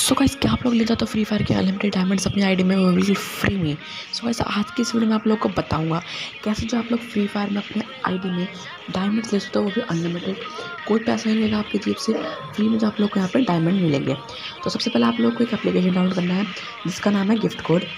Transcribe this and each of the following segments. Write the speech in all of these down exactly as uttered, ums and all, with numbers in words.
So guys क्या आप लोग ले जाते हो फ्री फायर के अनलिमिटेड डायमंड्स अपनी आईडी में, वो बिल्कुल फ्री में। सो गाइस आज की इस वीडियो में आप लोग को बताऊंगा कैसे जो आप लोग फ्री फायर में अपने आईडी में डायमंड्स ले सकते हो, वो भी अनलिमिटेड। कोई पैसा नहीं लेगा आपकी जेब से, फ्री में जो आप लोग को यहाँ पे डायमंड मिलेंगे। तो सबसे पहले आप लोग को एक एप्लीकेशन डाउनलोड करना है जिसका नाम है गिफ्ट कोड।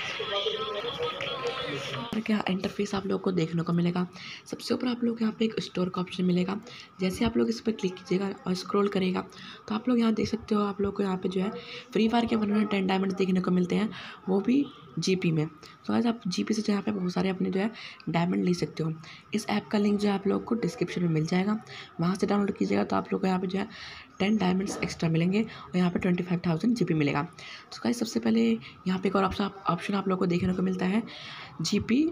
क्या इंटरफेस आप लोग को देखने को मिलेगा। सबसे ऊपर आप लोग को यहाँ पे एक स्टोर का ऑप्शन मिलेगा। जैसे आप लोग इस पर क्लिक कीजिएगा और स्क्रॉल करेगा तो आप लोग यहाँ देख सकते हो, आप लोग को यहाँ पे जो है फ्री फायर के वन हंड्रेड टेन डायमंड देखने को मिलते हैं, वो भी जीपी में। तो आज आप जीपी से जो यहाँ पे बहुत सारे अपने जो है डायमंड ले सकते हो। इस ऐप का लिंक जो है आप लोग को डिस्क्रिप्शन में मिल जाएगा, वहाँ से डाउनलोड कीजिएगा तो आप लोग को यहाँ पे जो है टेन डायमंड्स एक्स्ट्रा मिलेंगे और यहाँ पे twenty five thousand G P मिलेगा। तो गाइस सबसे पहले यहाँ पे एक और ऑप्शन ऑप्शन आप लोग को देखने को मिलता है, जीपी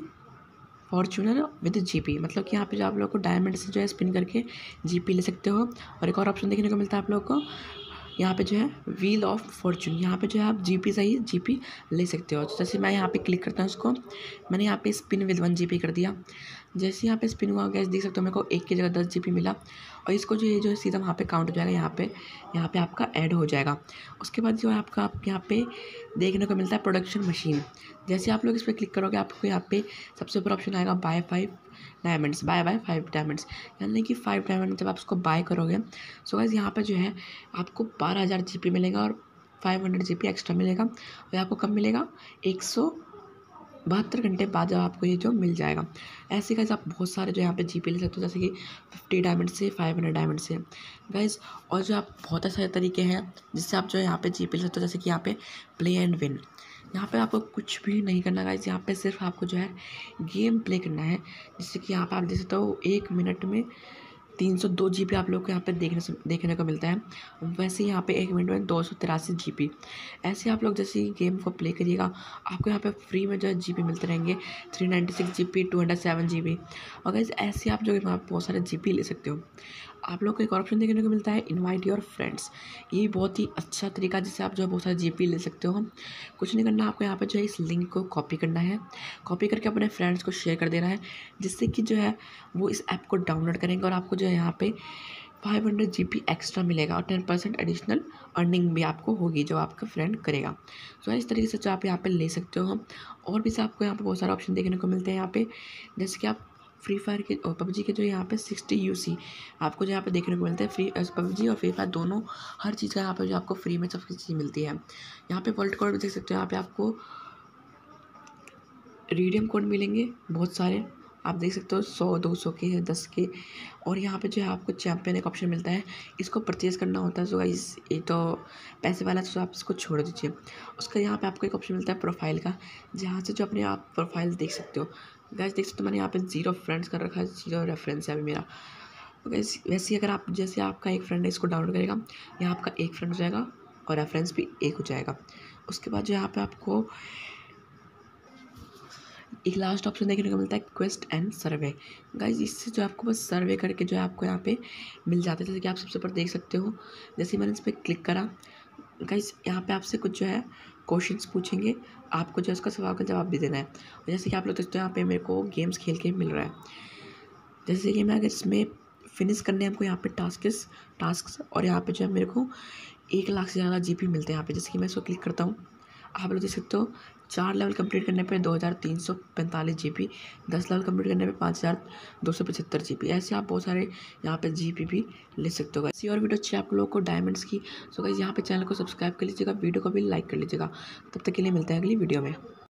फॉर्चूनर विद जीपी। मतलब कि यहाँ पे जो आप लोग को डायमंड से जो है स्पिन करके जीपी ले सकते हो। और एक और ऑप्शन देखने को मिलता है आप लोग को यहाँ पे जो है व्हील ऑफ फॉर्चून, यहाँ पे जो है आप जीपी से ही जीपी ले सकते हो। जैसे मैं यहाँ पे क्लिक करता हूँ इसको, मैंने यहाँ पे स्पिन विद वन जीपी कर दिया। जैसे यहाँ पे स्पिन हुआ गैस देख सकते हो मेरे को एक की जगह दस जीपी मिला। और इसको जो ये जो है सीधा वहाँ पे काउंट हो जाएगा, यहाँ पे यहाँ पे आपका ऐड हो जाएगा। उसके बाद जो है आपका आप यहाँ पे देखने को मिलता है प्रोडक्शन मशीन। जैसे आप लोग इस पर क्लिक करोगे आपको यहाँ पे सबसे ऊपर ऑप्शन आएगा buy five diamonds, buy buy five diamonds, यानी कि फाइव डायमंड जब आप उसको बाय करोगे सो गाइस यहाँ पे जो है आपको बारह हज़ार जी पी मिलेगा और five hundred G P extra मिलेगा। और आपको कब मिलेगा, एक सौ बहत्तर घंटे बाद जब आपको ये जो मिल जाएगा। ऐसे गाइस आप बहुत सारे जो यहाँ पे जीपी ले सकते हो, जैसे कि फिफ्टी डायमंड से, फाइव हंड्रेड डायमंड से गाइस। और जो आप बहुत सारे तरीके हैं जिससे आप जो है यहाँ पे जीपी ले सकते हो, जैसे कि यहाँ पे प्ले एंड विन। यहाँ पे आपको कुछ भी नहीं करना गाइस, यहाँ पे सिर्फ आपको जो है गेम प्ले करना है। जिससे कि यहाँ पे आप देख सकते हो एक मिनट में तीन सौ दो जी बी आप लोग को यहाँ पे देखने से देखने को मिलता है। वैसे यहाँ पे एक मिनट में दो सौ तिरासी जी बी। ऐसे आप लोग जैसे ही गेम को प्ले करिएगा आपको यहाँ पे फ्री में जो है जी बी मिलते रहेंगे, three ninety six G B, two hundred seven G B. और गाइस ऐसे आप जो है वहाँ बहुत सारे जी बी ले सकते हो। आप लोग को एक और ऑप्शन देखने को मिलता है इनवाइट योर फ्रेंड्स। ये बहुत ही अच्छा तरीका जिससे आप जो है बहुत सारे जी पी ले सकते हो। कुछ नहीं करना, आपको यहाँ पे जो है इस लिंक को कॉपी करना है, कॉपी करके अपने फ्रेंड्स को शेयर कर देना है, जिससे कि जो है वो इस ऐप को डाउनलोड करेंगे और आपको जो है यहाँ पे five hundred G P extra मिलेगा और टेन परसेंट एडिशनल अर्निंग भी आपको होगी जो आपका फ्रेंड करेगा। तो इस तरीके से जो आप यहाँ पे ले सकते हो। और भी से आपको यहाँ पे बहुत सारे ऑप्शन देखने को मिलते हैं यहाँ पे, जैसे कि आप फ्री फायर के और पबजी के जो यहाँ पे सिक्सटी यू सी आपको जो यहाँ पे देखने को मिलते हैं। फ्री पबजी और फ्री फायर दोनों हर चीज़ का यहाँ पे जो आपको फ्री में सब चीज़ मिलती है। यहाँ पे वर्ल्ड कोड भी देख सकते हो, यहाँ पे आपको रिडीम कोड मिलेंगे बहुत सारे, आप देख सकते हो सौ, दो सौ के, दस के। और यहाँ पे जो है आपको चैम्पियन एक ऑप्शन मिलता है, इसको परचेज करना होता है। सो गाइस ये तो पैसे वाला, तो आप इसको छोड़ दीजिए। उसका यहाँ पे आपको एक ऑप्शन मिलता है प्रोफाइल का, जहाँ से जो अपने आप प्रोफाइल देख सकते हो। गाइस देख सकते हो मैंने यहाँ पे जीरो फ्रेंड्स कर रखा है, जीरो रेफरेंस है अभी मेरा। गाइस वैसे ही अगर आप जैसे आपका एक फ्रेंड है इसको डाउनलोड करेगा, यहाँ आपका एक फ्रेंड हो जाएगा और रेफरेंस भी एक हो जाएगा। उसके बाद जो यहाँ पे आपको एक लास्ट ऑप्शन देखने को मिलता है क्वेस्ट एंड सर्वे। गाइज इससे जो आपको बस सर्वे करके जो है आपको यहाँ पे मिल जाता है। जैसे कि आप सबसे ऊपर देख सकते हो, जैसे मैंने इस पर क्लिक करा गाइज यहाँ पे आपसे कुछ जो है क्वेश्चंस पूछेंगे, आपको जो है उसका सवाल का जवाब भी देना है। और जैसे कि आप लोग देखते हो यहाँ पे मेरे को गेम्स खेल के मिल रहा है। जैसे कि मैं अगर इसमें फिनिश करने हमको यहाँ पे टास्क टास्क और यहाँ पे जो है मेरे को एक लाख से ज़्यादा जी पी मिलते हैं यहाँ पे। जैसे कि मैं इसको क्लिक करता हूँ, आप लोग देख सकते हो चार लेवल कंप्लीट करने पे दो हज़ार तीन सौ पैंतालीस जी पी, दस लेवल कंप्लीट करने पे पाँच हज़ार दो सौ पचहत्तर जी पी। ऐसे आप बहुत सारे यहाँ पे जी पी भी ले सकते हो। ऐसी और वीडियो अच्छी आप लोगों को डायमंड्स की। सो गाइस यहाँ पे चैनल को सब्सक्राइब कर लीजिएगा, वीडियो को भी लाइक कर लीजिएगा। तब तक के लिए मिलते हैं अगली वीडियो में।